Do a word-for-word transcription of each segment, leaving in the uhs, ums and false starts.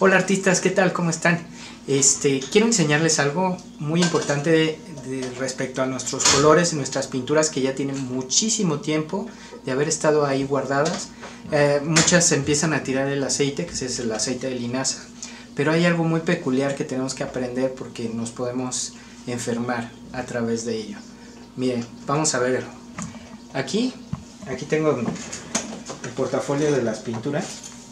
Hola artistas, ¿qué tal? ¿Cómo están? Este, quiero enseñarles algo muy importante de, de respecto a nuestros colores y nuestras pinturas que ya tienen muchísimo tiempo de haber estado ahí guardadas. Eh, muchas empiezan a tirar el aceite, que es el aceite de linaza, pero hay algo muy peculiar que tenemos que aprender porque nos podemos enfermar a través de ello. Miren, vamos a verlo. Aquí, aquí tengo el portafolio de las pinturas.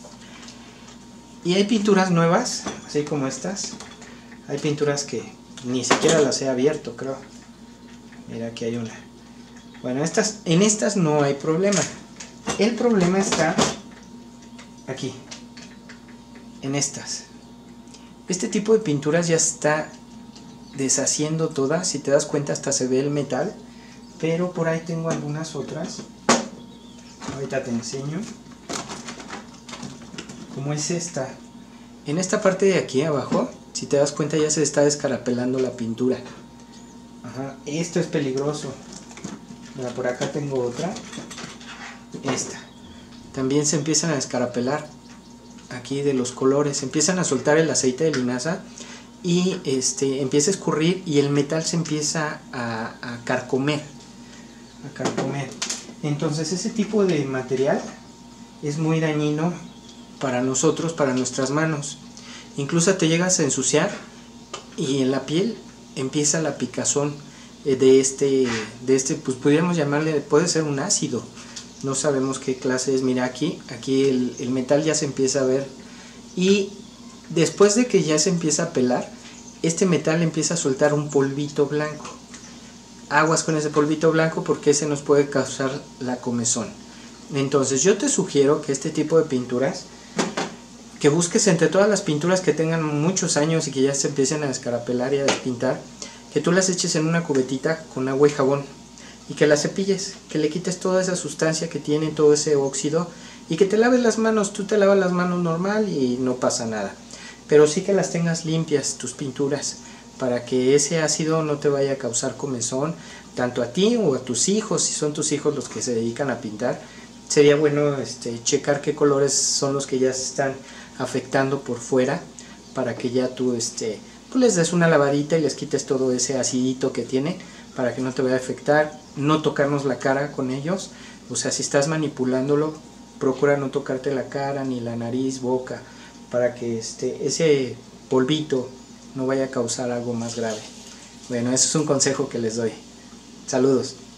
Y hay pinturas nuevas, así como estas. Hay pinturas que ni siquiera las he abierto, creo. Mira, aquí hay una. Bueno, estas, en estas no hay problema. El problema está aquí, en estas. Este tipo de pinturas ya está deshaciendo todas. Si te das cuenta, hasta se ve el metal. Pero por ahí tengo algunas otras. Ahorita te enseño. Como es esta. En esta parte de aquí abajo, si te das cuenta, ya se está descarapelando la pintura. Ajá, esto es peligroso. Mira, por acá tengo otra. Esta. También se empiezan a descarapelar aquí de los colores. Empiezan a soltar el aceite de linaza y este empieza a escurrir y el metal se empieza a, a carcomer. A carcomer. Entonces ese tipo de material es muy dañino para nosotros, para nuestras manos. Incluso te llegas a ensuciar y en la piel empieza la picazón de este, de este, pues podríamos llamarle, puede ser un ácido, no sabemos qué clase es. Mira aquí, aquí el, el metal ya se empieza a ver y después de que ya se empieza a pelar, este metal empieza a soltar un polvito blanco. Aguas con ese polvito blanco porque ese nos puede causar la comezón. Entonces yo te sugiero que este tipo de pinturas, que busques entre todas las pinturas que tengan muchos años y que ya se empiecen a descarapelar y a despintar, que tú las eches en una cubetita con agua y jabón y que las cepilles, que le quites toda esa sustancia que tiene, todo ese óxido, y que te laves las manos. Tú te lavas las manos normal y no pasa nada, pero sí que las tengas limpias tus pinturas para que ese ácido no te vaya a causar comezón tanto a ti o a tus hijos. Si son tus hijos los que se dedican a pintar, sería bueno este, checar qué colores son los que ya se están afectando por fuera, para que ya tú este, pues les des una lavadita y les quites todo ese acidito que tiene, para que no te vaya a afectar. No tocarnos la cara con ellos, o sea, si estás manipulándolo, procura no tocarte la cara, ni la nariz, boca, para que este, ese polvito no vaya a causar algo más grave. Bueno, eso es un consejo que les doy. Saludos.